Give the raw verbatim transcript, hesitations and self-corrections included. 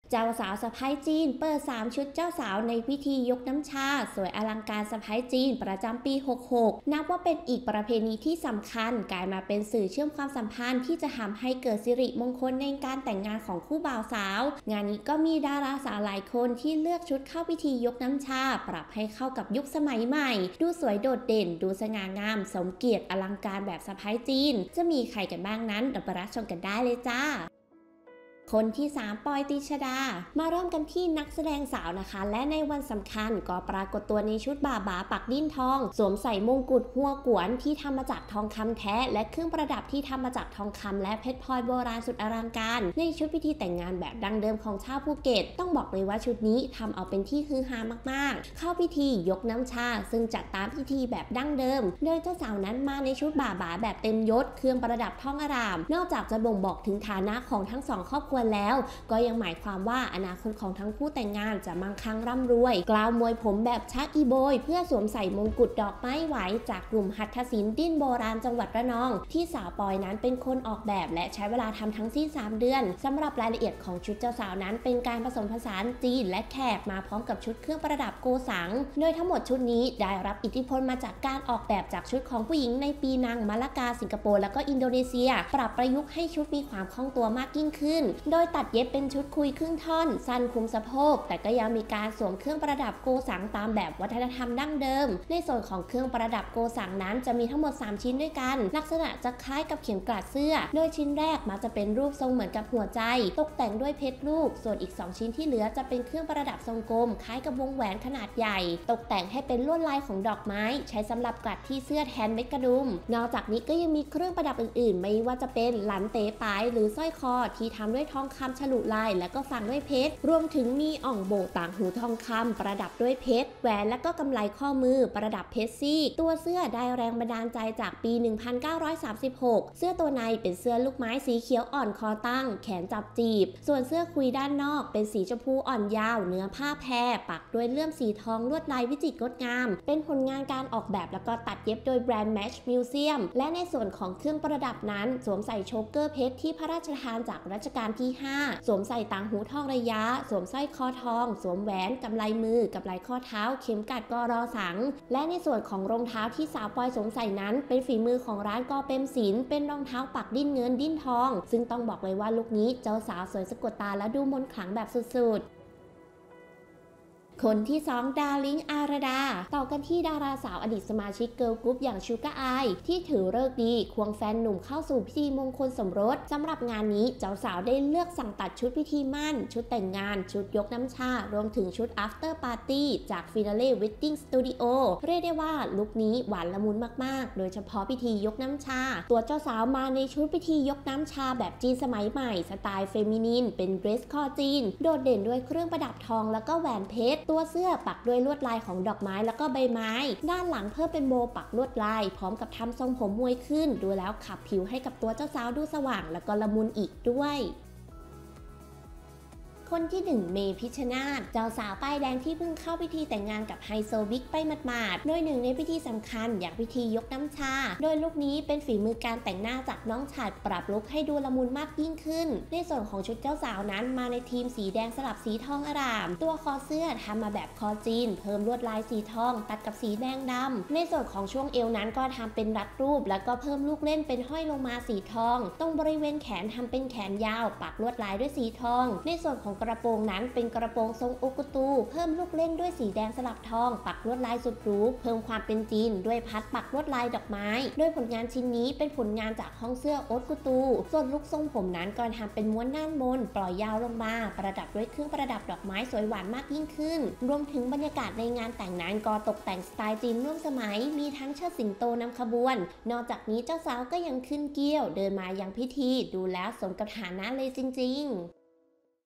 เจ้าสาวสะพ้ายจีนเปิดสามชุดเจ้าสาวในพิธียกน้ำชาสวยอลังการสะพ้ายจีนประจำปี หกหก นับว่าเป็นอีกประเพณีที่สำคัญกลายมาเป็นสื่อเชื่อมความสัมพันธ์ที่จะทำให้เกิดสิริมงคลในการแต่งงานของคู่บ่าวสาวงานนี้ก็มีดาราสาวหลายคนที่เลือกชุดเข้าพิธียกน้ำชาปรับให้เข้ากับยุคสมัยใหม่ดูสวยโดดเด่นดูสง่างามสมเกียรติอลังการแบบสะพ้ายจีนจะมีใครกันบ้างนั้นเราไปรับชมกันได้เลยจ้าคนที่สามปอยตีชดามาเริ่มกันที่นักแสดงสาวนะคะและในวันสำคัญก็ปรากฏตัวในชุดบ่าบาปักดิ้นทองสวมใส่มงกุฎหัวกวนที่ทำมาจากทองคำแท้และเครื่องประดับที่ทำมาจากทองคำและเพชรพลอยโบราณสุดอลังการในชุดพิธีแต่งงานแบบดั้งเดิมของชาวภูเก็ตต้องบอกเลยว่าชุดนี้ทำเอาเป็นที่ฮือฮามากๆเข้าพิธียกน้ำชาซึ่งจัดตามพิธีแบบดั้งเดิมโดยเจ้าสาวนั้นมาในชุดบ่าบาแบบเต็มยศเครื่องประดับทองอร่ามนอกจากจะบ่งบอกถึงฐานะของทั้งสองครอบครัวแล้วก็ยังหมายความว่าอนาคตของทั้งคู่แต่งงานจะมั่งคั่งร่ำรวยกล้าวมวยผมแบบชักอีโบยเพื่อสวมใส่มงกุฎดอกไม้ไหวจากกลุ่มหัตถศิลป์ดิ้นโบราณจังหวัดระนองที่สาวปอยนั้นเป็นคนออกแบบและใช้เวลาทำทั้งสิ้นสามเดือนสำหรับรายละเอียดของชุดเจ้าสาวนั้นเป็นการผสมผสานจีนและแขกมาพร้อมกับชุดเครื่องประดับโกสังโดยทั้งหมดชุดนี้ได้รับอิทธิพลมาจากการออกแบบจากชุดของผู้หญิงในปีนังมาลากาสิงคโปร์และก็อินโดนีเซียปรับประยุกต์ให้ชุดมีความคล่องตัวมากยิ่งขึ้นโดยตัดเย็บเป็นชุดคุยครึ่งท่อนสั้นคุมสะโพกแต่ก็ยังมีการสวมเครื่องประดับโกสังตามแบบวัฒนธรรมดั้งเดิมในส่วนของเครื่องประดับโกสังนั้นจะมีทั้งหมดสามชิ้นด้วยกันลักษณะจะคล้ายกับเข็มกลัดเสื้อโดยชิ้นแรกมักจะเป็นรูปทรงเหมือนกับหัวใจตกแต่งด้วยเพชรลูกส่วนอีกสองชิ้นที่เหลือจะเป็นเครื่องประดับทรงกลมคล้ายกับวงแหวนขนาดใหญ่ตกแต่งให้เป็นลวดลายของดอกไม้ใช้สำหรับกลัดที่เสื้อแทนเม็ดกระดุมนอกจากนี้ก็ยังมีเครื่องประดับอื่นๆไม่ว่าจะเป็นหลันเต๋ปายหรือสร้อยคอที่ทำด้วยทองคำฉลุลายและก็ฝังด้วยเพชรรวมถึงมีอ่องโบต่างหูทองคำประดับด้วยเพชรแหวนและก็กำไลข้อมือประดับเพชรซี่ตัวเสื้อได้แรงบันดาลใจจากปี หนึ่งพันเก้าร้อยสามสิบหก เสื้อตัวในเป็นเสื้อลูกไม้สีเขียวอ่อนคอตั้งแขนจับจีบส่วนเสื้อคุยด้านนอกเป็นสีชมพูอ่อนยาวเนื้อผ้าแพรปักด้วยเลื่อมสีทองลวดลายวิจิตรงดงามเป็นผลงานการออกแบบแล้วก็ตัดเย็บโดยแบรนด์ Match Museum และในส่วนของเครื่องประดับนั้นสวมใส่โชเกอร์เพชรที่พระราชทานจากรัชกาลที่ห้าสวมใส่ต่างหูทองระยะสวมสร้อยคอทองสวมแหวนกำไลมือกำไลข้อเท้าเข็มกัดกอรอสังและในส่วนของรองเท้าที่สาวปอยสวมใส่นั้นเป็นฝีมือของร้านกอเปมศิลป์เป็นรองเท้าปักดิ้นเงินดิ้นทองซึ่งต้องบอกเลยว่าลุคนี้เจ้าสาวสวยสะกดตาและดูมนต์ขลังแบบสุดๆคนที่สองดาริงอารดาต่อกันที่ดาราสาวอดีตสมาชิกเกิร์ลกรุ๊ปอย่างชูการ์อายที่ถือฤกษ์ดีควงแฟนหนุ่มเข้าสู่พิธีมงคลสมรสสำหรับงานนี้เจ้าสาวได้เลือกสั่งตัดชุดพิธีมั่นชุดแต่งงานชุดยกน้ำชารวมถึงชุด after party จาก Finale Wedding Studio เรียกได้ว่าลุคนี้หวานละมุนมากๆโดยเฉพาะพิธียกน้ำชาตัวเจ้าสาวมาในชุดพิธียกน้ำชาแบบจีนสมัยใหม่สไตล์เฟมินินเป็นเดรสคอจีนโดดเด่นด้วยเครื่องประดับทองแล้วก็แหวนเพชรตัวเสื้อปักด้วยลวดลายของดอกไม้แล้วก็ใบไม้ด้านหลังเพิ่มเป็นโบปักลวดลายพร้อมกับทำทรงผมมวยขึ้นดูแล้วขับผิวให้กับตัวเจ้าสาวดูสว่างแล้วก็ละมุนอีกด้วยคนที่หนึ่งเมพิชชนาธิ์เจ้าสาวป้ายแดงที่เพิ่งเข้าพิธีแต่งงานกับไฮโซบิ๊กไปหมาดๆโดยหนึ่งในพิธีสำคัญอย่างพิธียกน้ำชาโดยลุคนี้เป็นฝีมือการแต่งหน้าจากน้องชายปรับลุคให้ดูละมุนมากยิ่งขึ้นในส่วนของชุดเจ้าสาวนั้นมาในทีมสีแดงสลับสีทองอร่ามตัวคอเสื้อทำมาแบบคอจีนเพิ่มลวดลายสีทองตัดกับสีแดงดำในส่วนของช่วงเอวนั้นก็ทำเป็นรัดรูปแล้วก็เพิ่มลูกเล่นเป็นห้อยลงมาสีทองตรงบริเวณแขนทำเป็นแขนยาวปักลวดลายด้วยสีทองในส่วนของกระโปรงนั้นเป็นกระโปรงทรงโอกุตูเพิ่มลูกเล่นด้วยสีแดงสลับทองปักลวดลายสุดหรูเพิ่มความเป็นจีนด้วยพัดปักลวดลายดอกไม้โดยผลงานชิ้นนี้เป็นผลงานจากห้องเสื้อโอกุตูส่วนลุคทรงผมนั้นก็ทำเป็นม้วนด้านบนปล่อยยาวลงมาประดับด้วยเครื่องประดับดอกไม้สวยหวานมากยิ่งขึ้นรวมถึงบรรยากาศในงานแต่งนั้นก็ตกแต่งสไตล์จีนร่วมสมัยมีทั้งเชิดสิงโตนำขบวนนอกจากนี้เจ้าสาวก็ยังขึ้นเกี้ยวเดินมายังพิธีดูแล้วสมกับฐานะเลยจริงๆ